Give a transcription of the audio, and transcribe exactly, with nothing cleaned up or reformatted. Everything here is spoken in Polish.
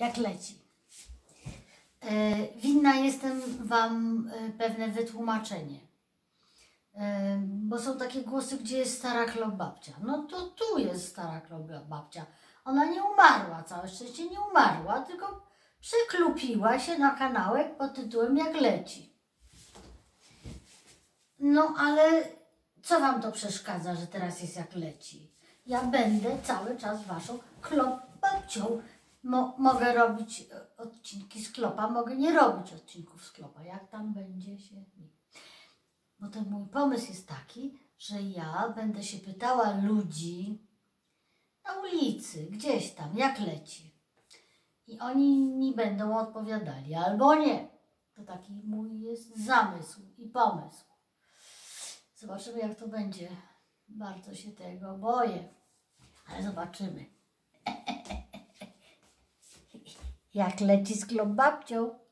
jak leci. Winna jestem Wam pewne wytłumaczenie. Bo są takie głosy, gdzie jest stara klobabcia. No to tu jest stara klobabcia. Ona nie umarła, całe szczęście nie umarła, tylko przyklupiła się na kanałek pod tytułem Jak leci. No ale co Wam to przeszkadza, że teraz jest Jak leci? Ja będę cały czas Waszą klobabcią. Mo mogę robić odcinki z klopa, mogę nie robić odcinków z klopa, jak tam będzie się... Bo ten mój pomysł jest taki, że ja będę się pytała ludzi na ulicy, gdzieś tam, jak leci. I oni mi będą odpowiadali, albo nie. To taki mój jest zamysł i pomysł. Zobaczymy, jak to będzie. Bardzo się tego boję, ale zobaczymy. Jak leci z klobabcią.